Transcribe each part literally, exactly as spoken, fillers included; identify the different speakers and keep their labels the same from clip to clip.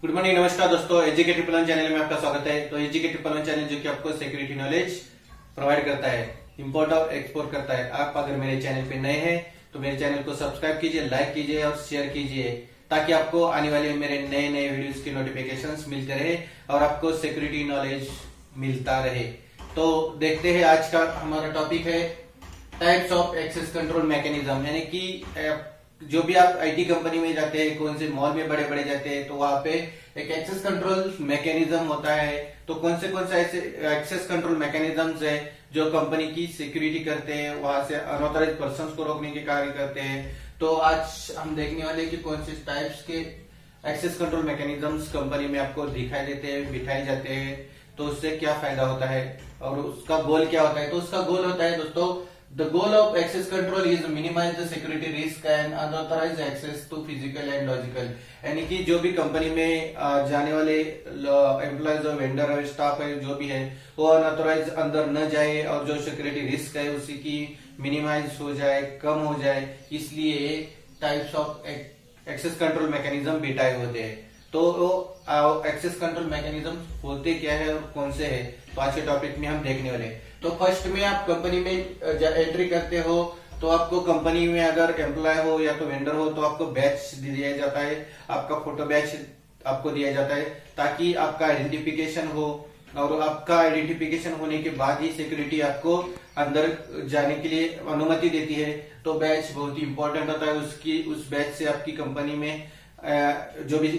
Speaker 1: Good morning, नमस्कार दोस्तों। एजी के ट्रिपल वन चैनल में आपका स्वागत है। तो एजी के ट्रिपल वन चैनल जो कि आपको सिक्योरिटी नॉलेज प्रोवाइड करता है, इंपोर्ट और एक्सपोर्ट करता है। आप अगर मेरे चैनल पे नए हैं तो मेरे चैनल को सब्सक्राइब कीजिए, लाइक कीजिए और शेयर कीजिए, ताकि आपको आने वाले मेरे नए नए वीडियोस के नोटिफिकेशंस मिलते रहे और आपको सिक्योरिटी नॉलेज मिलता रहे। तो देखते हैं, आज का हमारा टॉपिक है types of access control mechanism. यानी कि जो भी आप आईटी कंपनी में जाते हैं, कौन से मॉल में बड़े बड़े जाते हैं, तो वहां पे एक एक्सेस कंट्रोल मैकेनिज्म होता है। तो कौन से कौन से ऐसे एक्सेस कंट्रोल मैकेनिज्म्स है जो कंपनी की सिक्योरिटी करते हैं, वहां से अनऑथराइज्ड पर्संस को रोकने के कार्य करते हैं। तो आज हम देखने वाले कि कौन से टाइप्स के एक्सेस कंट्रोल मैकेनिज्म्स कंपनी में आपको दिखाई देते हैं, बिठाए जाते हैं, तो उससे क्या फायदा होता है और उसका गोल क्या होता है। तो उसका गोल होता है दोस्तों, The goal of access control is to minimize the security risk and unauthorized access to physical and logical। यानी कि जो भी कंपनी में जाने वाले एम्प्लॉयज और वेंडर और स्टाफ है, जो भी है, वो अनऑथराइज अंदर न जाए और जो सिक्योरिटी रिस्क है उसी की मिनिमाइज हो जाए, कम हो जाए। इसलिए types of access control mechanism बिठाए होते हैं। तो वो एक्सेस कंट्रोल मैकेनिज्म होते क्या है और कौन से है, तो आज के टॉपिक में हम देखने वाले हैं। तो फर्स्ट में आप कंपनी में एंट्री करते हो तो आपको कंपनी में अगर एम्प्लॉय हो या तो वेंडर हो तो आपको बैच दिया जाता है, आपका फोटो बैच आपको दिया जाता है, ताकि आपका आइडेंटिफिकेशन हो। और आपका आइडेंटिफिकेशन होने के बाद ही सिक्योरिटी आपको अंदर जाने के लिए अनुमति देती है। तो बैच बहुत ही इंपॉर्टेंट होता है। उसकी उस बैच से आपकी कंपनी में जो भी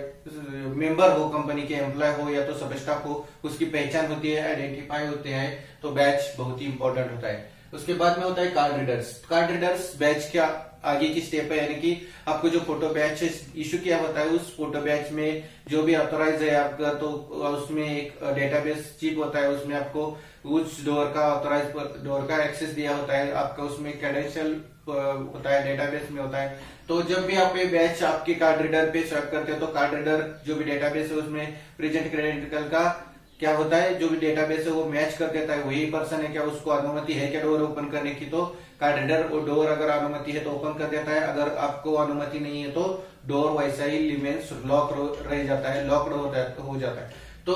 Speaker 1: मेंबर हो, कंपनी के एम्प्लॉय हो या तो सब स्टाफ हो, उसकी पहचान होती है, आइडेंटिफाई होते हैं। तो बैच बहुत ही इंपॉर्टेंट होता है। उसके बाद में होता है card readers. Card readers badge क्या आगे की स्टेप है, यानी कि आपको जो फोटो बैच इशू किया होता है, उस फोटो बैच में जो भी ऑथराइज है आपका, तो उसमें एक डेटाबेस चिप होता है, उसमें आपको उस डोर का ऑथराइज डोर का एक्सेस दिया होता है, आपका उसमें क्रेडेंशियल होता है, डेटाबेस में होता है। तो जब भी आप ये बैच आपके कार्ड रीडर पे स्वैप करते हो तो कार्ड रीडर जो भी डेटाबेस है उसमें प्रेजेंट क्रेडेंशियल का क्या होता है, जो भी डेटाबेस है वो मैच कर देता है, वही पर्सन है क्या, उसको अनुमति है क्या डोर ओपन करने की। तो कार्ड रीडर वो डोर अगर अनुमति है तो ओपन कर देता है, अगर आपको अनुमति नहीं है तो डोर वैसा ही रिमेन्स लॉक रह जाता है, लॉक्ड हो जाता है। तो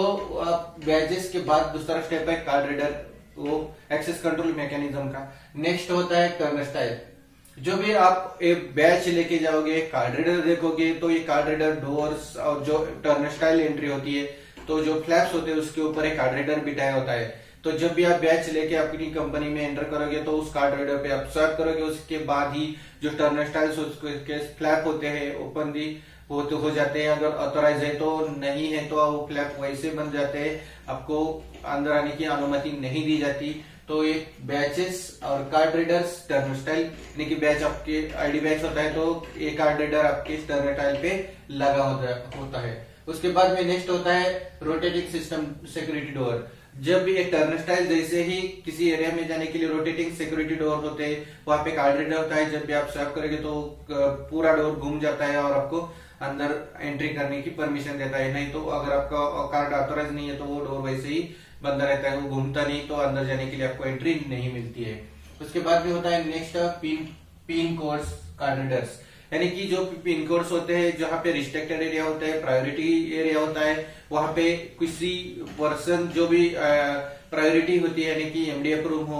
Speaker 1: बैचेस के बाद दूसरा स्टेप है कार्ड रीडर, वो एक्सेस कंट्रोल मैकेनिज्म का। नेक्स्ट होता है टर्नस्टाइल। जो भी आप एक बैच लेके जाओगे, कार्ड रीडर देखोगे, तो ये कार्ड रीडर डोर्स और जो टर्नस्टाइल एंट्री होती है, तो जो फ्लैप्स होते हैं उसके ऊपर एक कार्ड रीडर बिठाया होता है। तो जब भी आप बैच लेके अपनी कंपनी में एंटर करोगे तो उस कार्ड रीडर पे आप स्वाइप करोगे, उसके बाद ही जो टर्नस्टाइल्स उसके फ्लैप होते हैं ओपन दी वो तो हो जाते हैं। अगर ऑथराइज है तो, नहीं है तो वो फ्लैप वैसे बन जाते हैं, आपको अंदर आने की अनुमति नहीं दी जाती। तो ये बैचेस और कार्ड रीडर्स, टर्नस्टाइल यानी कि बैच आपके आईडी बैच होता है, तो ये कार्ड रीडर आपके टर्नस्टाइल पे लगा होता है। उसके बाद में नेक्स्ट होता है रोटेटिंग सिस्टम सिक्योरिटी डोर। जब भी एक टर्नस्टाइल जैसे ही किसी एरिया में जाने के लिए रोटेटिंग सिक्योरिटी डोर होते हैं, वहां पे कार्ड रीडर होता है। जब भी आप स्वैप करेंगे तो पूरा डोर घूम जाता है और आपको अंदर एंट्री करने की परमिशन देता है। नहीं तो अगर आपका कार्ड ऑथराइज नहीं है तो वो डोर वैसे ही बंद रहता है, वो घूमता नहीं, तो अंदर जाने के लिए आपको एंट्री नहीं मिलती है। उसके बाद भी होता है next pin pin codes card readers, यानी कि जो पिन कोड्स होते हैं, जहाँ पे रिस्ट्रिक्टेड एरिया होता है, प्रायोरिटी एरिया होता है, वहां पे किसी पर्सन जो भी प्रायोरिटी होती है, यानी कि एमडीएफ रूम हो,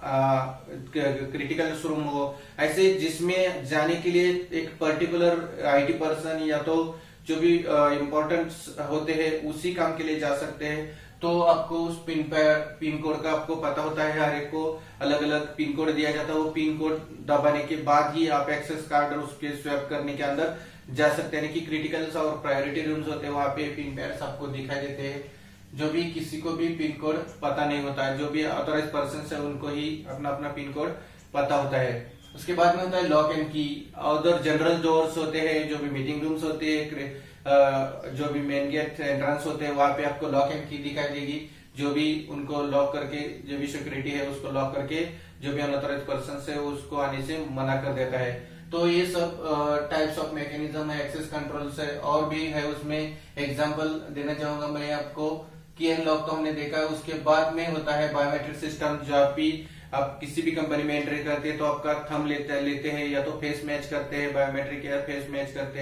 Speaker 1: क्रिटिकल रूम हो, ऐसे जिसमें जाने के लिए एक पर्टिकुलर आईटी पर्सन या तो जो भी इम्पोर्टेंट होते हैं उसी काम के लिए जा सकते हैं। तो आपको उस पिन पर पिन कोड का आपको पता होता है, हर एक को अलग अलग पिन कोड दिया जाता है। वो पिन कोड दबाने के बाद ही आप एक्सेस कार्ड और उसके स्वैप करने के अंदर जा सकते हैं। कि क्रिटिकल्स और प्रायोरिटी रूम्स होते हैं, वहां पे पिन पैड्स आपको दिखाई देते हैं। जो भी किसी को भी पिन कोड पता नहीं होता है, जो भी ऑथराइज पर्सन है उनको ही अपना अपना पिन कोड पता होता है। उसके बाद में होता है लॉक एंड की। उधर जनरल डोर्स होते हैं, जो भी मीटिंग रूम्स होते हैं, जो भी मेन गेट एंट्रेंस होते हैं, वहां पे आपको लॉक एंड की दिखाई देगी। जो भी उनको लॉक करके, जो भी सिक्योरिटी है उसको लॉक करके जो भी अनऑथराइज पर्सन है उसको आने से मना कर देता है। तो ये सब टाइप्स ऑफ मैकेनिज्म है एक्सेस कंट्रोल से। और भी है उसमें, एग्जांपल देना चाहूंगा मैं आपको कि अनलॉक तो हमने देखा है। उसके बाद में होता है बायोमेट्रिक सिस्टम। जब भी आप किसी भी कंपनी में एंट्री करते हैं तो आपका थंब लेते लेते हैं या तो फेस मैच करते हैं, बायोमेट्रिक या फेस मैच करते हैं।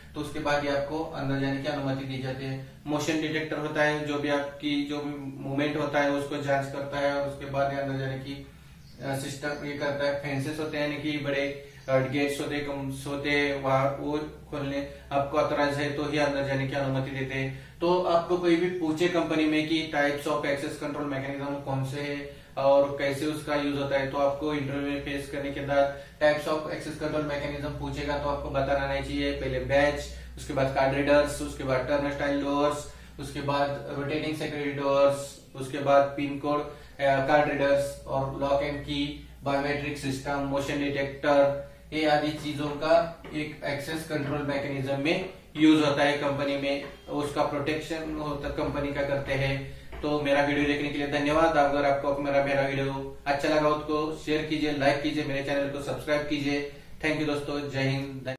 Speaker 1: तो उसके बाद ही आपको अंदर जाने की अनुमति दी जाती है। मोशन डिटेक्टर होता है, जो भी आपकी जो भी मूवमेंट होता है उसको जांच करता है और उसके बाद अंदर जाने की सिस्टम ये करता है। फेंसेस होते हैं यानी कि बड़े गेट्स होते होते वहां वो खोलने आपको ऑथराइज है तो ही अंदर जाने की अनुमति देते हैं। तो आपको कोई भी पूछे कंपनी में कि types of access control mechanism कौन से है और कैसे उसका यूज होता है, तो आपको इंटरव्यू में फेस करने के बाद types of access control mechanism पूछेगा तो आपको बताना नहीं चाहिए। पहले बैच, उसके बाद कार्ड रीडर्स, उसके बाद टर्न स्टाइल डोर्स, उसके बाद रोटेटिंग सिक्योरिटी डोर्स, उसके बाद पिन कोड कार्ड रीडर्स और lock and key, biometric system, motion detector, ये आदि चीजों का एक एक्सेस कंट्रोल मैकेनिज्म में यूज होता है कंपनी में। उसका प्रोटेक्शन होता कंपनी का करते हैं। तो मेरा वीडियो देखने के लिए धन्यवाद। अगर आपको मेरा मेरा वीडियो अच्छा लगा हो तो शेयर कीजिए, लाइक कीजिए, मेरे चैनल को सब्सक्राइब कीजिए। थैंक यू दोस्तों, जय हिंद।